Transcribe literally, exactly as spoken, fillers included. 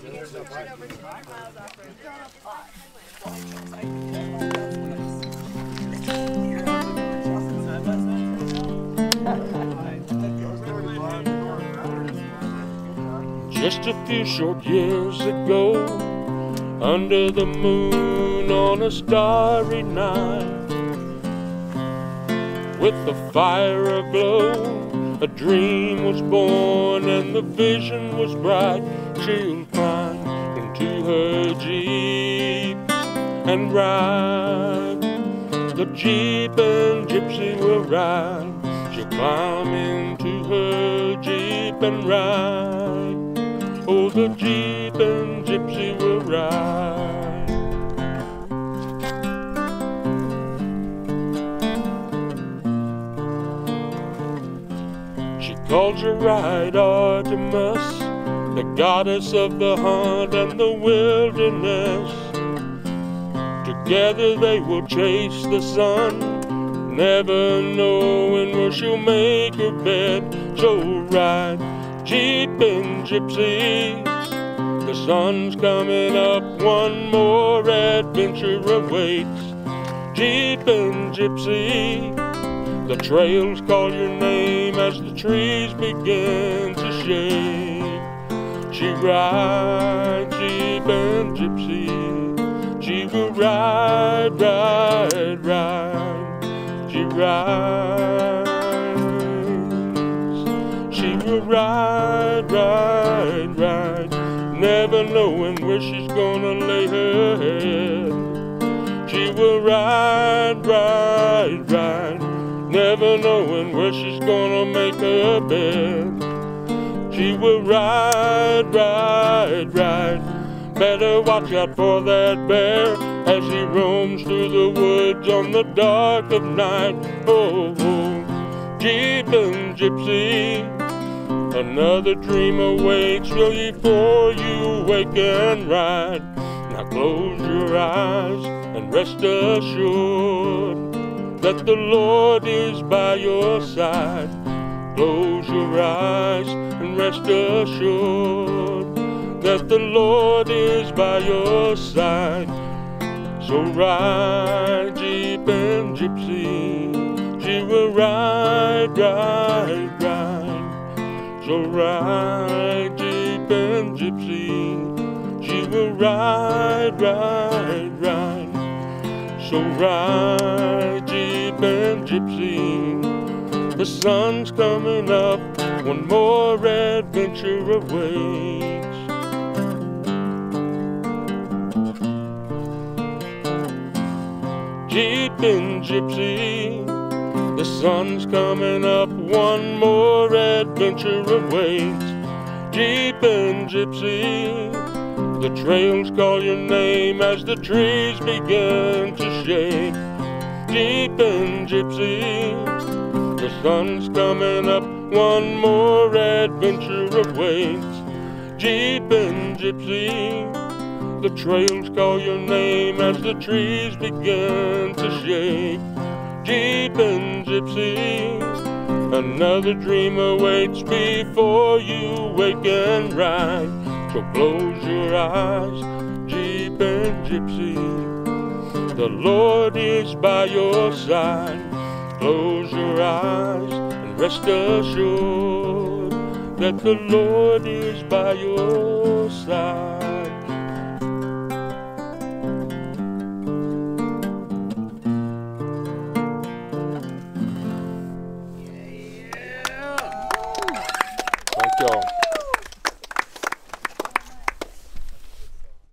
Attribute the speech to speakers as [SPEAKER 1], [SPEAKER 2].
[SPEAKER 1] Just a few short years ago, under the moon on a starry night, with the fire aglow, a dream was born and the vision was bright. She'll climb into her Jeep and ride. The Jeep and Gypsy will ride. She'll climb into her Jeep and ride. Oh, the Jeep and Gypsy will ride. She calls her ride Artemis, the goddess of the hunt and the wilderness. Together they will chase the sun, never knowing where she'll make her bed. So ride, Jeep and Gypsy, the sun's coming up, one more adventure awaits. Jeep and Gypsy, the trails call your name as the trees begin to shake. She rides, Jeep and Gypsy, she will ride, ride, ride. She rides, she will ride, ride, ride, never knowing where she's gonna lay her head. She will ride, ride, ride, never knowing where she's gonna make her bed. She will ride, ride, ride, better watch out for that bear as he roams through the woods on the dark of night. Oh, oh, Jeep and Gypsy, another dream awaits. Will ye for you wake and ride? Now close your eyes and rest assured that the Lord is by your side. Close your eyes and rest assured that the Lord is by your side. So ride, Jeep and Gypsy, she will ride, ride, ride. So ride, Jeep and Gypsy, she will ride, ride, ride. So ride, Jeep and Gypsy, the sun's coming up, one more adventure awaits. Jeep and Gypsy, the sun's coming up, one more adventure awaits. Jeep and Gypsy, the trails call your name as the trees begin to shake. Jeep and Gypsy, the sun's coming up, one more adventure awaits. Jeep and Gypsy, the trails call your name as the trees begin to shake. Jeep and Gypsy, another dream awaits before you wake and ride. So close your eyes, Jeep and Gypsy, the Lord is by your side. Close your eyes and rest assured that the Lord is by your side.